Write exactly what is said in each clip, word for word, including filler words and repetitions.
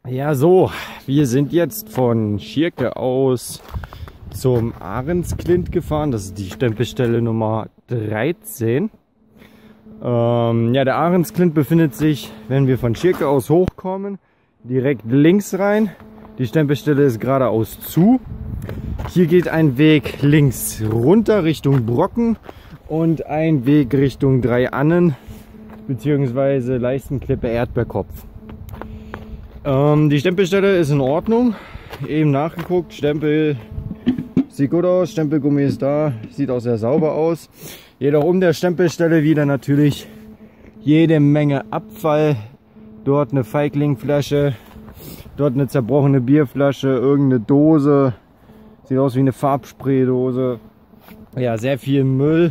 Ja, so, wir sind jetzt von Schierke aus zum Ahrensklint gefahren. Das ist die Stempelstelle Nummer dreizehn. Ähm, ja, der Ahrensklint befindet sich, wenn wir von Schierke aus hochkommen, direkt links rein. Die Stempelstelle ist geradeaus zu. Hier geht ein Weg links runter Richtung Brocken und ein Weg Richtung Dreiannen bzw. Leistenklippe Erdbeerkopf. Ähm, die Stempelstelle ist in Ordnung. Eben nachgeguckt, Stempel sieht gut aus, Stempelgummi ist da, sieht auch sehr sauber aus. Jedoch um der Stempelstelle wieder natürlich jede Menge Abfall. Dort eine Feiglingflasche, dort eine zerbrochene Bierflasche, irgendeine Dose. Sieht aus wie eine Farbspraydose. Ja, sehr viel Müll.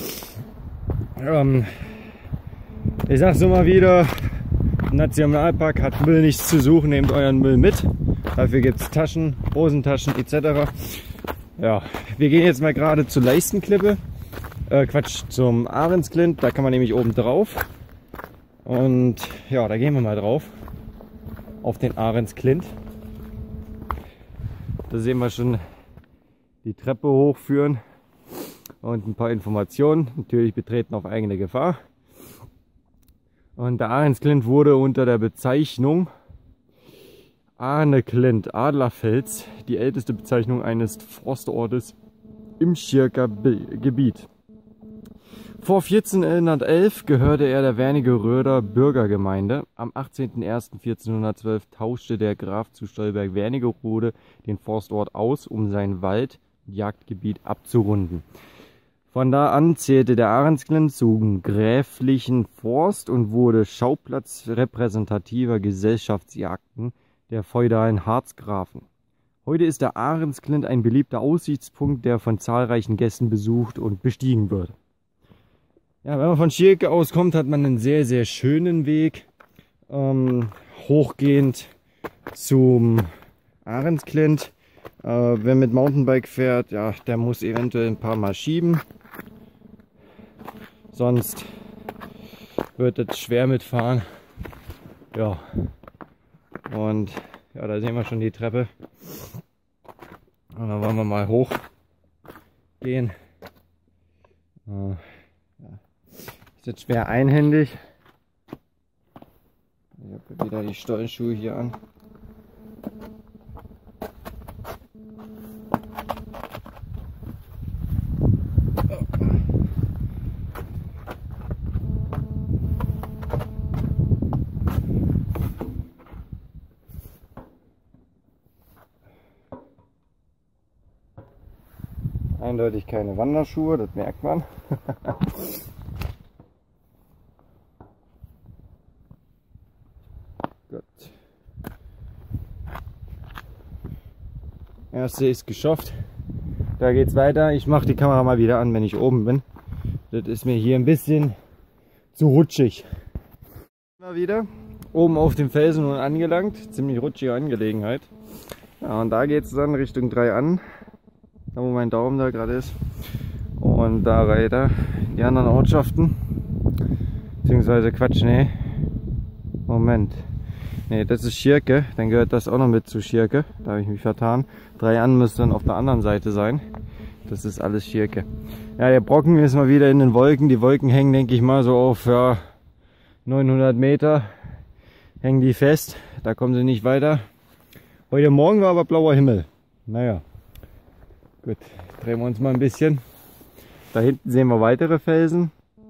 Ähm, ich sag's immer wieder, im Nationalpark hat Müll nichts zu suchen, nehmt euren Müll mit. Dafür gibt es Taschen, Hosentaschen et cetera. Ja, wir gehen jetzt mal gerade zur Leistenklippe. Äh, Quatsch, zum Ahrensklint, da kann man nämlich oben drauf. Und ja, da gehen wir mal drauf. Auf den Ahrensklint. Da sehen wir schon die Treppe hochführen. Und ein paar Informationen. Natürlich betreten auf eigene Gefahr. Und der Ahrensklint wurde unter der Bezeichnung Ahneklint Adlerfels, die älteste Bezeichnung eines Forstortes im Schierker Gebiet. Vor vierzehnhundertelf gehörte er der Wernigeröder Bürgergemeinde. Am achtzehnten ersten vierzehnhundertzwölf tauschte der Graf zu Stolberg-Wernigerode den Forstort aus, um sein Wald- und Jagdgebiet abzurunden. Von da an zählte der Ahrensklint zum gräflichen Forst und wurde Schauplatz repräsentativer Gesellschaftsjagden der feudalen Harzgrafen. Heute ist der Ahrensklint ein beliebter Aussichtspunkt, der von zahlreichen Gästen besucht und bestiegen wird. Ja, wenn man von Schierke aus kommt, hat man einen sehr, sehr schönen Weg, ähm, hochgehend zum Ahrensklint. Äh, wer mit Mountainbike fährt, ja, der muss eventuell ein paar Mal schieben. Sonst wird es schwer mitfahren. Ja. Und ja, da sehen wir schon die Treppe. Und dann wollen wir mal hoch gehen. Äh, ja. Ist jetzt schwer einhändig. Ich habe wieder die Stollenschuhe hier an. Eindeutig keine Wanderschuhe, das merkt man. Gut. Erste ist geschafft. Da geht's weiter. Ich mache die Kamera mal wieder an, wenn ich oben bin. Das ist mir hier ein bisschen zu rutschig. Mal wieder oben auf dem Felsen und angelangt. Ziemlich rutschige Angelegenheit. Ja, und da geht's dann Richtung Dreiannen. Da wo mein Daumen da gerade ist. Und da weiter die anderen Ortschaften. Beziehungsweise Quatsch, nee. Moment. Nee, das ist Schierke. Dann gehört das auch noch mit zu Schierke. Da habe ich mich vertan. Dreiannen müsste dann auf der anderen Seite sein. Das ist alles Schierke. Ja, der Brocken ist mal wieder in den Wolken. Die Wolken hängen, denke ich mal, so auf ja, neunhundert Meter. Hängen die fest. Da kommen sie nicht weiter. Heute Morgen war aber blauer Himmel. Naja. Gut, drehen wir uns mal ein bisschen. Da hinten sehen wir weitere Felsen.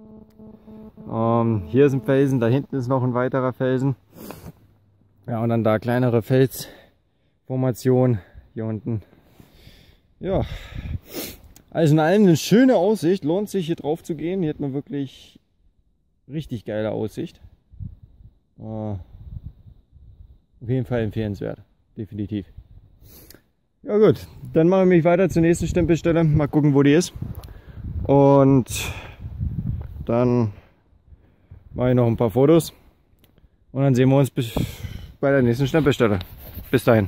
Ähm, hier ist ein Felsen, da hinten ist noch ein weiterer Felsen. Ja, und dann da kleinere Felsformation hier unten. Ja, also in allem eine schöne Aussicht. Lohnt sich hier drauf zu gehen. Hier hat man wirklich richtig geile Aussicht. Äh, auf jeden Fall empfehlenswert, definitiv. Ja gut, dann mache ich mich weiter zur nächsten Stempelstelle. Mal gucken, wo die ist. Und dann mache ich noch ein paar Fotos. Und dann sehen wir uns bei der nächsten Stempelstelle. Bis dahin.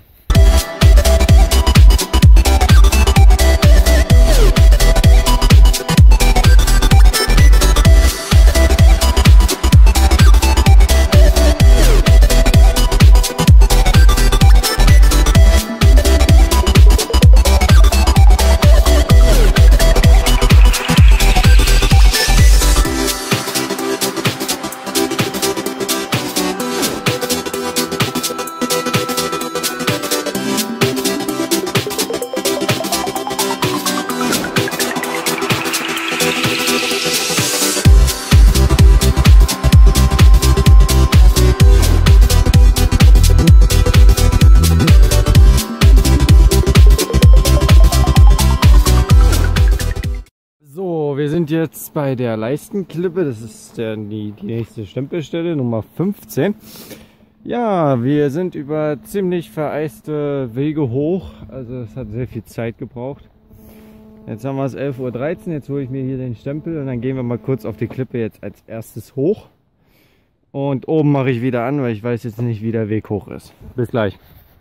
sind jetzt bei der Leistenklippe, das ist der, die, die nächste Stempelstelle, Nummer fünfzehn. Ja, wir sind über ziemlich vereiste Wege hoch, also es hat sehr viel Zeit gebraucht. Jetzt haben wir es elf Uhr dreizehn, jetzt hole ich mir hier den Stempel und dann gehen wir mal kurz auf die Klippe jetzt als erstes hoch. Und oben mache ich wieder an, weil ich weiß jetzt nicht, wie der Weg hoch ist. Bis gleich.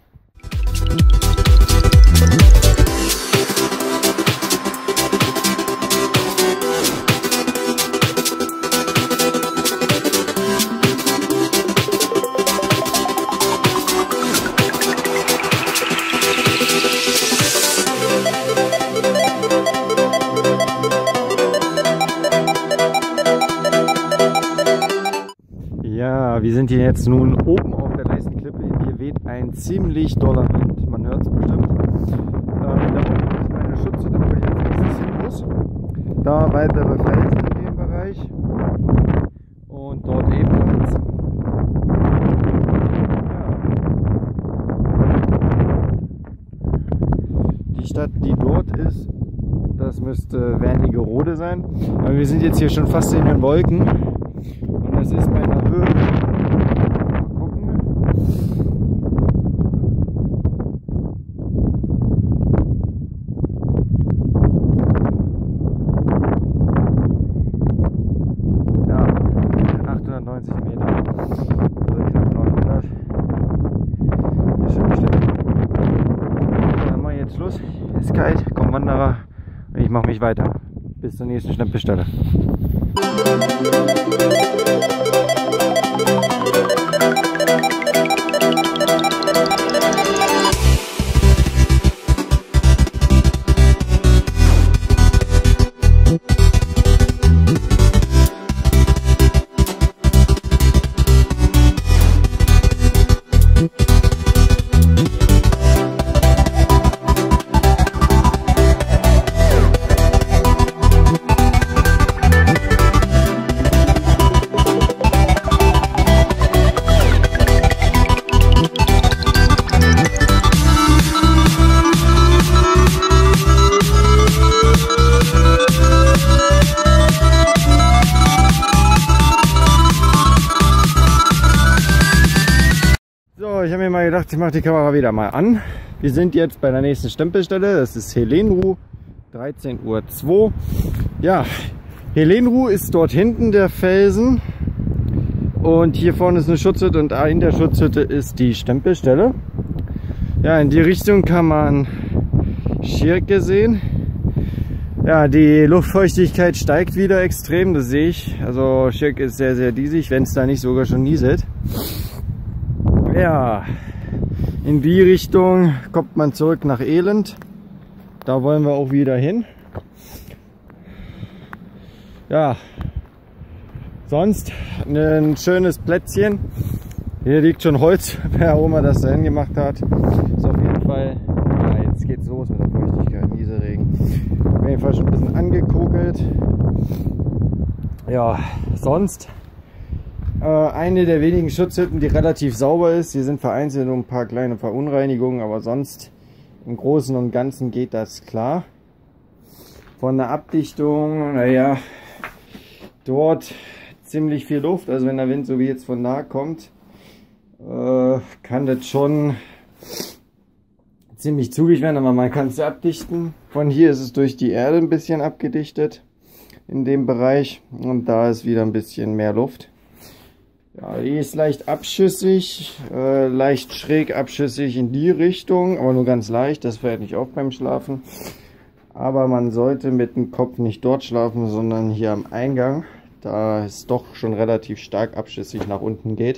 Ja, wir sind hier jetzt nun oben auf der Leistenklippe. Hier weht ein ziemlich doller Wind, man hört es bestimmt. Ähm, da unten ist meine Schutzhütte, wo ich jetzt nächstes hin muss. Da weitere Felsen in dem Bereich und dort ebenfalls. Ja. Die Stadt, die dort ist, das müsste Wernigerode sein. Aber wir sind jetzt hier schon fast in den Wolken. Und das ist bei einer Höhe. Mal gucken. Ja, achthundertneunzig Meter. Also knapp neunhundert. Ist schon bestimmt. So, dann mache ich jetzt Schluss. Ist kalt, kommen Wanderer. Und ich mache mich weiter. Bis zur nächsten Stempelstelle. Ich habe mir mal gedacht, ich mache die Kamera wieder mal an. Wir sind jetzt bei der nächsten Stempelstelle, das ist Helenruh, dreizehn Uhr zwei. Ja, Helenruh ist dort hinten der Felsen und hier vorne ist eine Schutzhütte und in der Schutzhütte ist die Stempelstelle. Ja, in die Richtung kann man Schirke sehen. Ja, die Luftfeuchtigkeit steigt wieder extrem, das sehe ich. Also Schirke ist sehr, sehr diesig, wenn es da nicht sogar schon nieselt. Ja, in die Richtung kommt man zurück nach Elend. Da wollen wir auch wieder hin. Ja, sonst ein schönes Plätzchen. Hier liegt schon Holz, wer auch immer das da hingemacht hat. Ist auf jeden Fall, ja, jetzt geht's los mit der Feuchtigkeit, Nieselregen. Auf jeden Fall schon ein bisschen angekokelt. Ja, sonst eine der wenigen Schutzhütten, die relativ sauber ist. Hier sind vereinzelt nur ein paar kleine Verunreinigungen, aber sonst im Großen und Ganzen geht das klar. Von der Abdichtung, naja, dort ziemlich viel Luft. Also wenn der Wind so wie jetzt von nah kommt, äh, kann das schon ziemlich zugig werden, aber man kann es abdichten. Von hier ist es durch die Erde ein bisschen abgedichtet in dem Bereich und da ist wieder ein bisschen mehr Luft. Ja, die ist leicht abschüssig, äh, leicht schräg abschüssig in die Richtung, aber nur ganz leicht, das fällt nicht auf beim Schlafen. Aber man sollte mit dem Kopf nicht dort schlafen, sondern hier am Eingang, da es doch schon relativ stark abschüssig nach unten geht.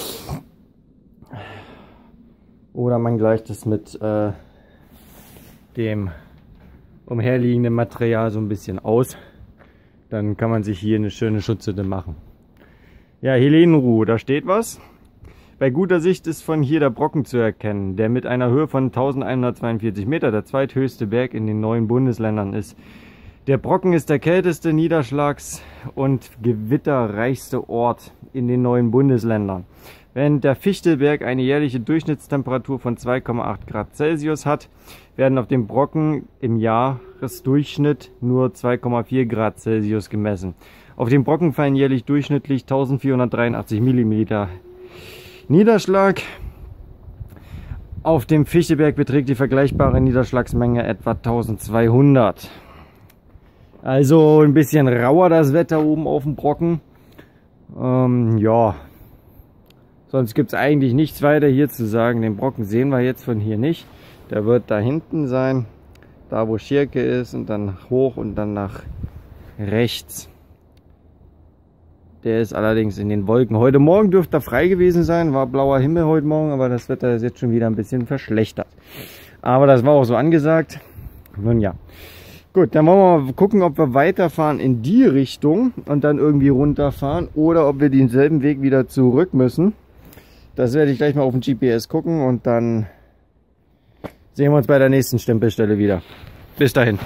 Oder man gleicht es mit äh, dem umherliegenden Material so ein bisschen aus. Dann kann man sich hier eine schöne Schutzhütte machen. Ja, Helenruh, da steht was. Bei guter Sicht ist von hier der Brocken zu erkennen, der mit einer Höhe von eintausendeinhundertzweiundvierzig Meter der zweithöchste Berg in den neuen Bundesländern ist. Der Brocken ist der kälteste, niederschlags- und gewitterreichste Ort in den neuen Bundesländern. Wenn der Fichtelberg eine jährliche Durchschnittstemperatur von zwei Komma acht Grad Celsius hat, werden auf dem Brocken im Jahresdurchschnitt nur zwei Komma vier Grad Celsius gemessen. Auf dem Brocken fallen jährlich durchschnittlich eintausendvierhundertdreiundachtzig Millimeter Niederschlag. Auf dem Fichtelberg beträgt die vergleichbare Niederschlagsmenge etwa eintausendzweihundert. Also ein bisschen rauer das Wetter oben auf dem Brocken. Ähm, ja, sonst gibt es eigentlich nichts weiter hier zu sagen. Den Brocken sehen wir jetzt von hier nicht. Der wird da hinten sein, da wo Schierke ist, und dann nach hoch und dann nach rechts. Der ist allerdings in den Wolken. Heute Morgen dürfte er frei gewesen sein, war blauer Himmel heute Morgen, aber das Wetter ist jetzt schon wieder ein bisschen verschlechtert. Aber das war auch so angesagt. Nun ja. Gut, dann wollen wir mal gucken, ob wir weiterfahren in die Richtung und dann irgendwie runterfahren oder ob wir denselben Weg wieder zurück müssen. Das werde ich gleich mal auf dem G P S gucken und dann sehen wir uns bei der nächsten Stempelstelle wieder. Bis dahin.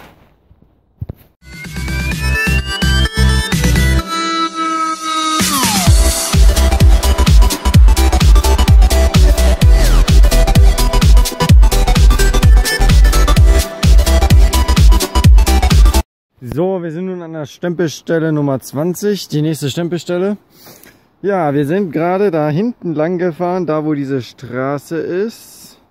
So, wir sind nun an der Stempelstelle Nummer zwanzig, die nächste Stempelstelle. Ja, wir sind gerade da hinten lang gefahren, da wo diese Straße ist.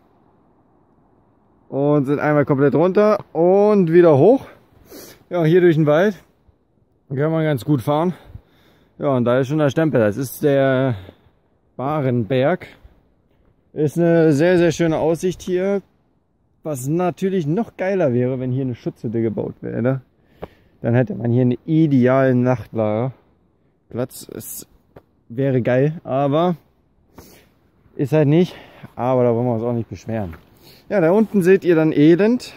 Und sind einmal komplett runter und wieder hoch. Ja, hier durch den Wald. Da kann man ganz gut fahren. Ja, und da ist schon der Stempel. Das ist der Barenberg. Ist eine sehr, sehr schöne Aussicht hier. Was natürlich noch geiler wäre, wenn hier eine Schutzhütte gebaut wäre. Dann hätte man hier einen idealen Nachtlagerplatz. Es wäre geil, aber ist halt nicht. Aber da wollen wir uns auch nicht beschweren. Ja, da unten seht ihr dann Elend.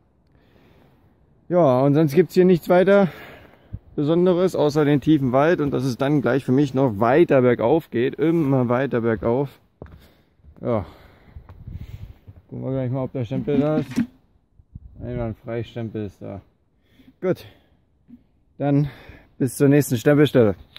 Ja, und sonst gibt es hier nichts weiter Besonderes, außer den tiefen Wald. Und dass es dann gleich für mich noch weiter bergauf geht. Immer weiter bergauf. Ja. Gucken wir gleich mal, ob der Stempel da ist. Einwandfrei, Stempel ist da. Gut. Dann bis zur nächsten Stempelstelle.